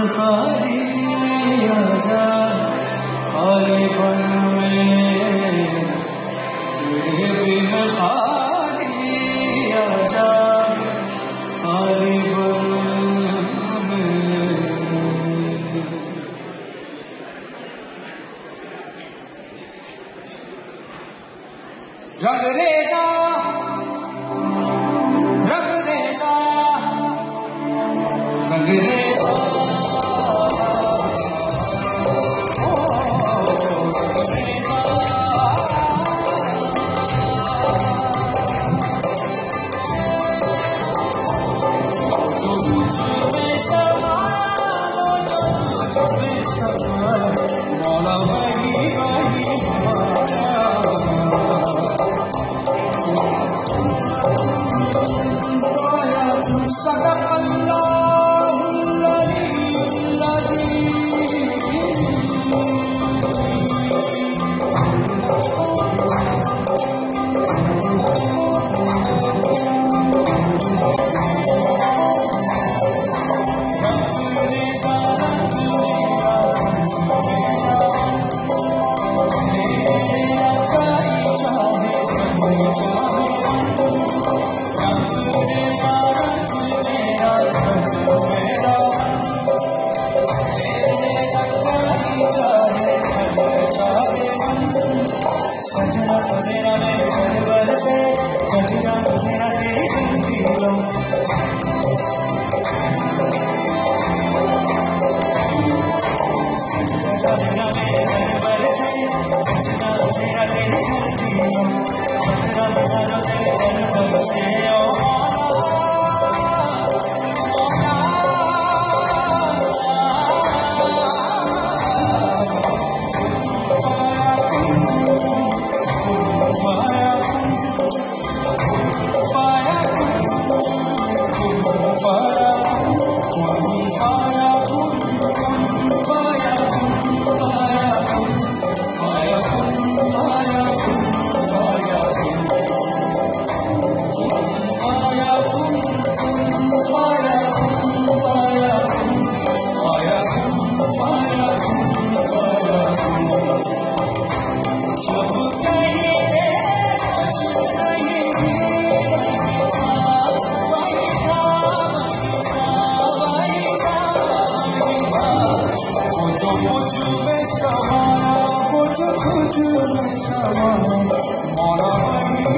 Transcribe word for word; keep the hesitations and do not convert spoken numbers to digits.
खाली आजा, खालीपन में तेरे बिन खाली आजा, खालीपन में। रंग रेजा रंग रेजा रंग रेजा मौला वही वही सदक अल्लाहुल अलीयुल अज़ीम। सजना सजना मेरे घर से सजना मेरा तेरी जिंदगी लो। सजना सजना मेरे घर से सजना मेरा तेरी जिंदगी लो। सजना सजना तेरे घर से मुझ में समाया, मुझ तुझ में समाया, मौला वही